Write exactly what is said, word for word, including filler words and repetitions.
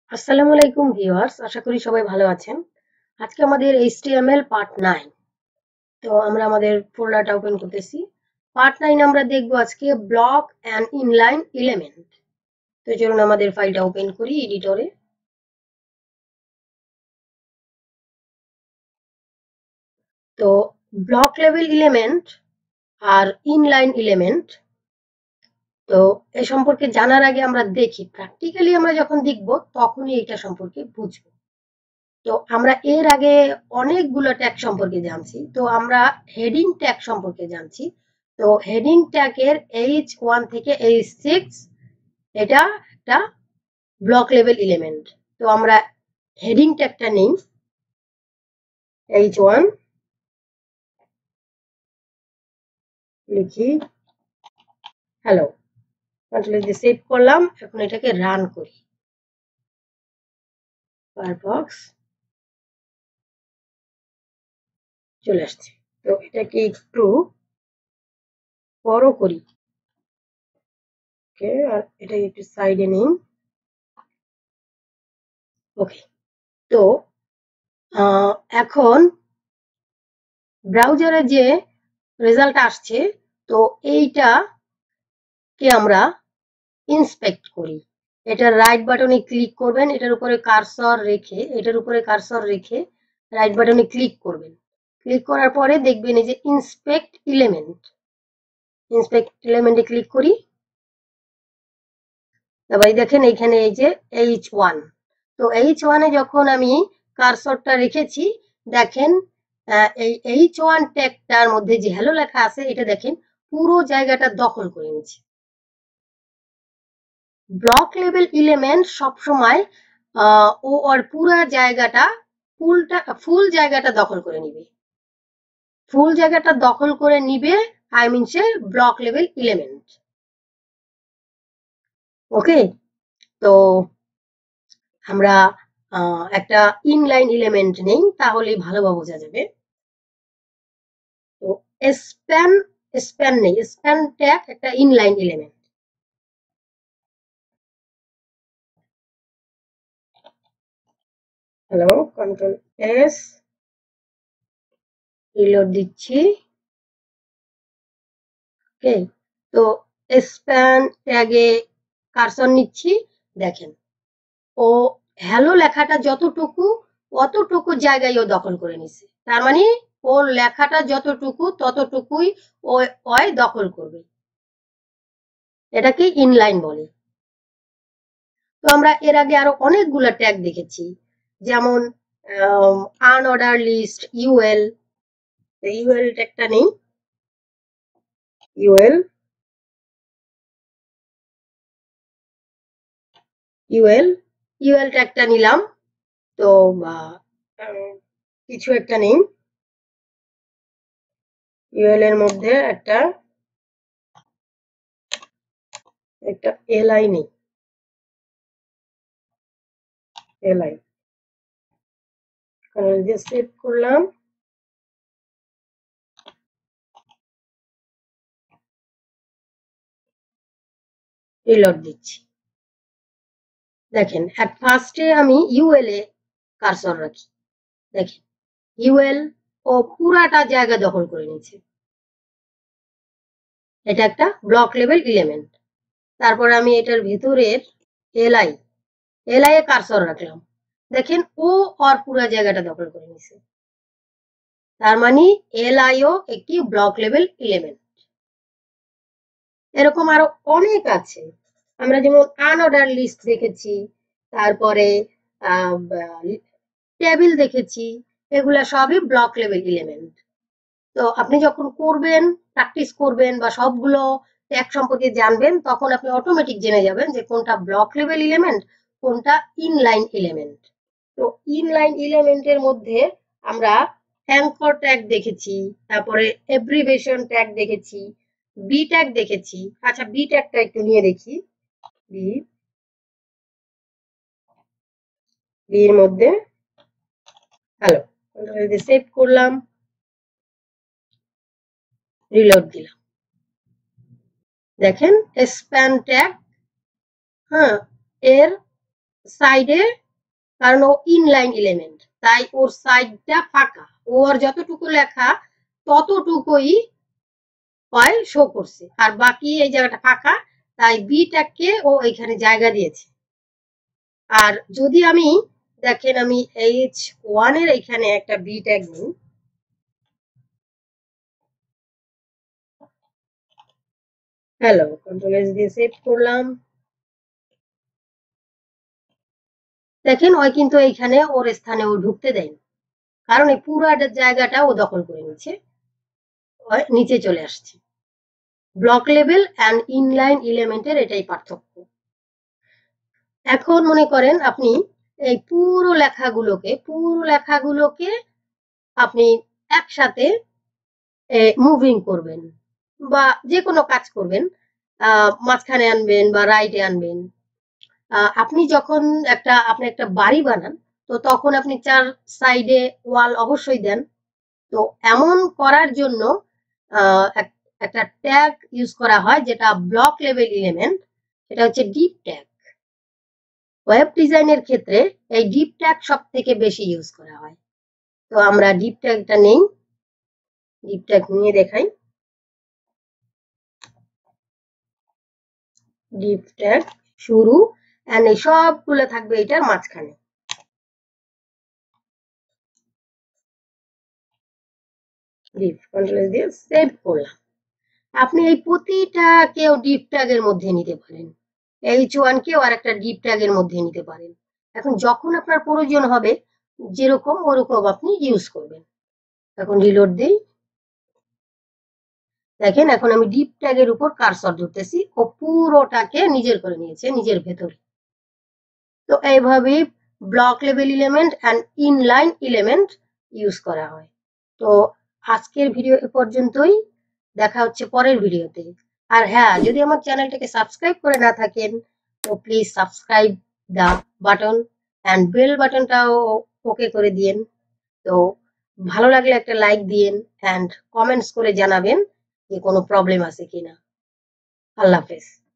আসসালামু আলাইকুম ভিউয়ার্স, আশা করি সবাই ভালো আছেন। আজকে আমাদের H T M L part nine. তো আমরা আমাদের ফোল্ডারটা ওপেন করতেছি। পার্ট নাইন আমরা দেখব আজকে ব্লক অ্যান্ড ইনলাইন এলিমেন্ট। তো চলুন আমাদের ফাইলটা ওপেন করি এডিটরে। তো ব্লক লেভেল এলিমেন্ট আর ইনলাইন এলিমেন্ট, তো এ সম্পর্কে জানার আগে আমরা দেখি প্র্যাকটিক্যালি আমরা যখন দেখব তখনই এটা সম্পর্কে বুঝবো। তো আমরা এর আগে অনেকগুলো ট্যাগ সম্পর্কে জানছি। তো আমরা হেডিং ট্যাগ সম্পর্কে জানছি। তো হেডিং ট্যাগের এইচ ওয়ান থেকে এইচ সিক্স এটা একটা ব্লক লেভেল এলিমেন্ট। তো আমরা হেডিং ট্যাগটা নিই, এইচ ওয়ান লিখি হ্যালো, কন্ট্রোল দিয়ে সেভ করলাম। এখন এটাকে রান করি। ফায়ারফক্স চলে আসছে। তো এটাকে একটু বড় করি। ওকে, আর এটাকে একটু সাইডে নিই। ওকে, তো এখন ব্রাউজারে যে রেজাল্ট আসছে, তো এইটাকে আমরা ইন্সপেক্ট করি। এটা রাইট বাটনে ক্লিক করবেন, এটার উপরে কার্সর রেখে এটার উপরে কার্সর রেখে রাইট বাটনে ক্লিক করবেন। ক্লিক করার পরে দেখবেন এই যে ইন্সপেক্ট এলিমেন্ট, ইন্সপেক্ট এলিমেন্টে ক্লিক করি। তারপরে দেখেন এইখানে এই যে এইচ ওয়ান। তো এইচ ওয়ানে যখন আমি কার্সরটা রেখেছি, দেখেন এই এইচ ওয়ান ট্যাগটার মধ্যে যে হ্যালো লেখা আছে এটা দেখেন পুরো জায়গাটা দখল করে নিচ্ছে। ব্লক লেভেল এলিমেন্ট সবসময় ও ওর পুরো জায়গাটা ফুলটা ফুল জায়গাটা দখল করে নিবে। ফুল জায়গাটা দখল করে নিবে আই মিন সে ব্লক লেভেল এলিমেন্ট। ওকে, তো আমরা একটা ইনলাইন এলিমেন্ট নেই, তাহলে ভালোভাবে বোঝা যাবে। তো স্প্যান স্প্যান নেই, স্প্যান ট্যাগ একটা inline element. Hello, control S, reload দিচ্ছি। ওকে, তো স্প্যান ট্যাগে কার্সর নিচ্ছি। দেখেন ও হ্যালো লেখাটা যতটুকু অতটুকু জায়গায় ও দখল করে নিছে। তার মানে ওর লেখাটা যতটুকু ততটুকুই ও ওয় দখল করবে। এটাকে ইনলাইন বলে। তো আমরা এর আগে আরো অনেকগুলো ট্যাগ দেখেছি, যেমন আনঅর্ডার লিস্ট, ইউএল। ইউএল ট্যাগটা নেই, ইউএল ইউএল ইউএল ট্যাগটা নিলাম। তো কিছু একটা নেই, ইউএল এর মধ্যে একটা একটা এলআই নেই, এলআই যে সেভ করলাম। রিলোড দিচ্ছি। দেখেন এট ফার্স্টে আমি ইউএল এ কার্সর রাখি। দেখেন ইউএল ও পুরাটা জায়গা দখল করে নিয়েছে। এটা একটা ব্লক লেভেল এলিমেন্ট। তারপর আমি এটার ভিতরের এলআই এলআই এ কার্সর রাখলাম। দেখেন ও আর পুরো জায়গাটা দখল করে নিয়েছে। তার মানে এলআইও একটি ব্লক লেভেল এলিমেন্ট। এরকম আরো অনেক আছে। আমরা যেমন আনঅর্ডার লিস্ট দেখেছি, তারপরে টেবিল দেখেছি। এগুলা সবই ব্লক লেভেল এলিমেন্ট। তো আপনি যখন করবেন, প্র্যাকটিস করবেন বা সবগুলো ট্যাগ সম্পর্কে জানবেন, তখন আপনি অটোমেটিক জেনে যাবেন যে কোনটা ব্লক লেভেল এলিমেন্ট, কোনটা ইনলাইন এলিমেন্ট। তো ইনলাইন এলিমেন্টের মধ্যে আমরা অ্যাঙ্কর ট্যাগ দেখেছি, তারপরে এব্রিভিয়েশন ট্যাগ দেখেছি, বি ট্যাগ দেখেছি। আচ্ছা, বি ট্যাগটা একটু নিয়ে দেখি। বি বি এর মধ্যে হ্যালো, সেভ করলাম, রিলোড দিলাম। দেখেন স্প্যান ট্যাগ, হ্যাঁ, এর সাইডে, কারণ ও ইনলাইন এলিমেন্ট, তাই ওর সাইডটা ফাঁকা, ওর যতটুকু লেখা ততটুকুই হয় শো করছে, আর বাকি এই জায়গাটা ফাঁকা, তাই বি ট্যাগকে ও এখানে জায়গা দিয়েছে। আর যদি আমি দেখেন আমি এইচ ওয়ান এর এখানে একটা বি ট্যাগ নিই, হ্যালো, কন্ট্রোল এস দিয়ে সেভ করলাম। দেখেন ওই কিন্তু এইখানে ওর স্থানে ও ঢুকতে দেয়নি, কারণ এই পুরো জায়গাটা ও দখল করে নিচ্ছে, নিচে চলে আসছে। ব্লক লেভেল অ্যান্ড ইনলাইন এলিমেন্টের এটাই পার্থক্য। এখন মনে করেন আপনি এই পুরো লেখাগুলোকে পুরো লেখাগুলোকে আপনি একসাথে মুভিং করবেন বা যে কোনো কাজ করবেন, মাঝখানে আনবেন বা রাইটে আনবেন। আপনি যখন একটা আপনি একটা বাড়ি বানান, তো তখন আপনি চার সাইডে ওয়াল অবশ্যই দেন। তো এমন করার জন্য একটা ট্যাগ ইউজ করা হয় যেটা ব্লক লেভেল এলিমেন্ট, সেটা হচ্ছে ডিপ ট্যাগ। ওয়েব ডিজাইনের ক্ষেত্রে এই ডিপ ট্যাগ সব থেকে বেশি ইউজ করা হয়। তো আমরা ডিপ ট্যাগটা নেই, ডিপ ট্যাগ নিয়ে দেখাই। ডিপ ট্যাগ শুরু, এন্ড এই সবগুলো থাকবে এটার মাঝখানে। ডিপ কন্ট্রোল দিয়ে সেভ করলাম। আপনি এই প্রতিটাকেও ডিপ ট্যাগের মধ্যে নিতে পারেন, এইচ ওয়ান কেও আর একটা ডিপ ট্যাগের মধ্যে নিতে পারেন। এখন যখন আপনার প্রয়োজন হবে যেরকম ওরকম আপনি ইউজ করবেন। এখন রিলোড দিই, দেখেন এখন আমি ডিপ ট্যাগের উপর কার্সর ধরতেছি, ও পুরোটাকে নিজের করে নিয়েছে, নিজের ভেতরে। তো এইভাবে block level element and inline element use করা হয়। তো আজকের ভিডিও এ পর্যন্তই, দেখা হচ্ছে পরের ভিডিওতে। আর হ্যাঁ, যদি আমার চ্যানেলটাকে সাবস্ক্রাইব করে না থাকেন তো please subscribe the button and bell বাটনটাও ওকে করে দিন। তো ভালো লাগলে একটা লাইক দিন এন্ড কমেন্টস করে জানাবেন যে কোনো প্রবলেম আছে কিনা। আল্লাহ হাফেজ।